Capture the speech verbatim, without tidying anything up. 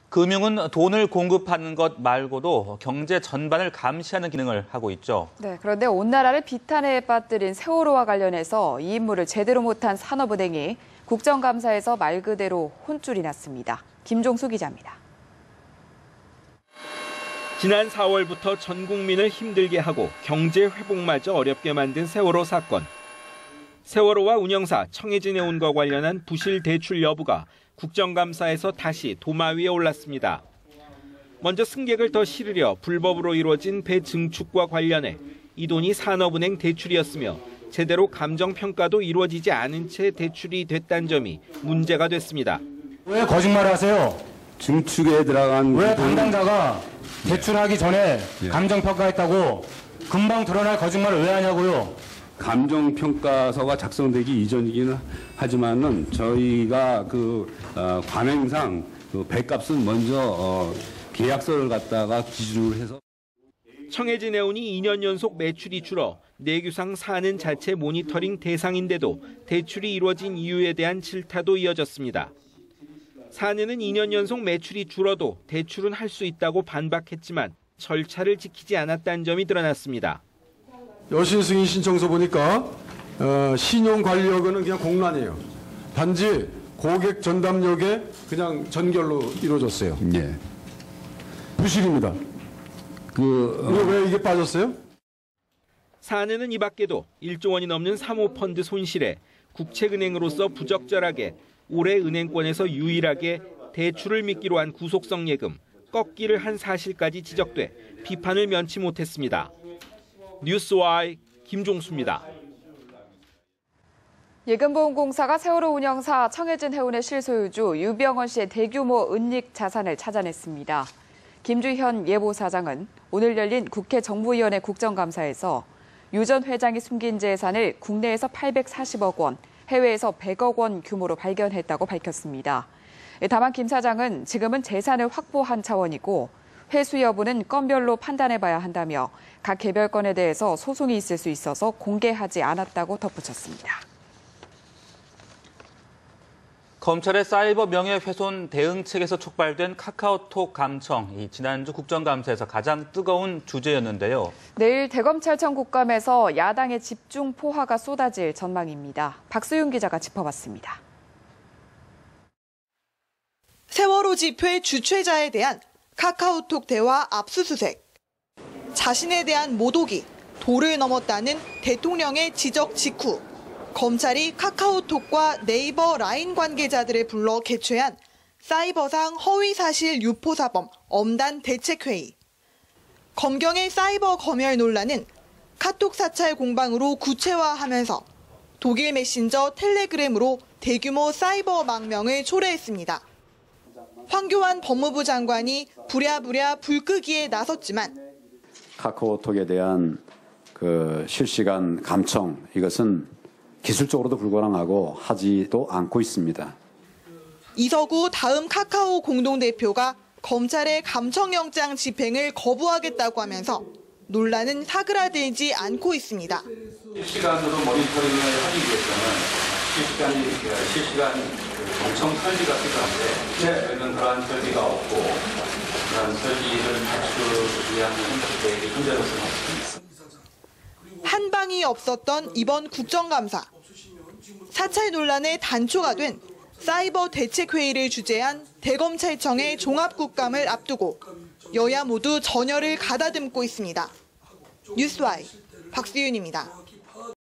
금융은 돈을 공급하는 것 말고도 경제 전반을 감시하는 기능을 하고 있죠. 네, 그런데 온 나라를 비탄에 빠뜨린 세월호와 관련해서 이 임무를 제대로 못한 산업은행이 국정감사에서 말 그대로 혼쭐이 났습니다. 김종수 기자입니다. 지난 사월부터 전 국민을 힘들게 하고 경제 회복마저 어렵게 만든 세월호 사건. 세월호와 운영사 청해진해운과 관련한 부실 대출 여부가 국정감사에서 다시 도마 위에 올랐습니다. 먼저 승객을 더 실으려 불법으로 이루어진 배 증축과 관련해 이 돈이 산업은행 대출이었으며 제대로 감정평가도 이루어지지 않은 채 대출이 됐다는 점이 문제가 됐습니다. 왜 거짓말을 하세요? 증축에 들어간 왜 돈... 담당자가 대출하기 전에 예. 감정평가했다고 금방 드러날 거짓말을 왜 하냐고요? 감정평가서가 작성되기 이전이기는 하지만은 저희가 그 어, 관행상 그 배값은 먼저 어, 계약서를 갖다가 기준으로 해서. 청해진해운이 이 년 연속 매출이 줄어 내규상 사는 자체 모니터링 대상인데도 대출이 이루어진 이유에 대한 질타도 이어졌습니다. 사내는 이 년 연속 매출이 줄어도 대출은 할 수 있다고 반박했지만 절차를 지키지 않았다는 점이 드러났습니다. 여신 승인 신청서 보니까 어, 신용관리여건은 그냥 공란이에요. 단지 고객 전담역에 그냥 전결로 이루어졌어요. 예. 부실입니다. 그 어... 왜 이게 빠졌어요? 사내는 이 밖에도 일조 원이 넘는 사모펀드 손실에 국책은행으로서 부적절하게 올해 은행권에서 유일하게 대출을 미끼로 한 구속성 예금, 꺾기를 한 사실까지 지적돼 비판을 면치 못했습니다. 뉴스와이 김종수입니다. 예금보험공사가 세월호 운영사 청해진해운의 실소유주 유병헌 씨의 대규모 은닉 자산을 찾아냈습니다. 김주현 예보사장은 오늘 열린 국회 정무위원회 국정감사에서 유 전 회장이 숨긴 재산을 국내에서 팔백사십억 원, 해외에서 백억 원 규모로 발견했다고 밝혔습니다. 다만 김 사장은 지금은 재산을 확보한 차원이고 회수 여부는 건별로 판단해봐야 한다며 각 개별 건에 대해서 소송이 있을 수 있어서 공개하지 않았다고 덧붙였습니다. 검찰의 사이버 명예훼손 대응책에서 촉발된 카카오톡 감청, 이 지난주 국정감사에서 가장 뜨거운 주제였는데요. 내일 대검찰청 국감에서 야당의 집중 포화가 쏟아질 전망입니다. 박수윤 기자가 짚어봤습니다. 세월호 집회 주최자에 대한 카카오톡 대화 압수수색. 자신에 대한 모독이 도를 넘었다는 대통령의 지적 직후 검찰이 카카오톡과 네이버 라인 관계자들을 불러 개최한 사이버상 허위사실 유포사범 엄단 대책회의. 검경의 사이버 검열 논란은 카톡 사찰 공방으로 구체화하면서 독일 메신저 텔레그램으로 대규모 사이버 망명을 초래했습니다. 황교안 법무부 장관이 부랴부랴 불 끄기에 나섰지만 카카오톡에 대한 그 실시간 감청, 이것은 기술적으로도 불가능하고 하지도 않고 있습니다. 이서구 다음 카카오 공동대표가 검찰의 감청영장 집행을 거부하겠다고 하면서 논란은 사그라들지 않고 있습니다. 실시간으로 모니터링을 하기 위해서는 실시간, 실시간 감청 설비가 필요한데 저희는 그러한 설비가 없고 그러한 설비를 갖추기 위한 계획이 현재로서는 없습니다. 한방이 없었던 이번 국정감사. 사찰 논란의 단초가 된 사이버 대책회의를 주재한 대검찰청의 종합국감을 앞두고 여야 모두 전열을 가다듬고 있습니다. 뉴스와이 박수윤입니다.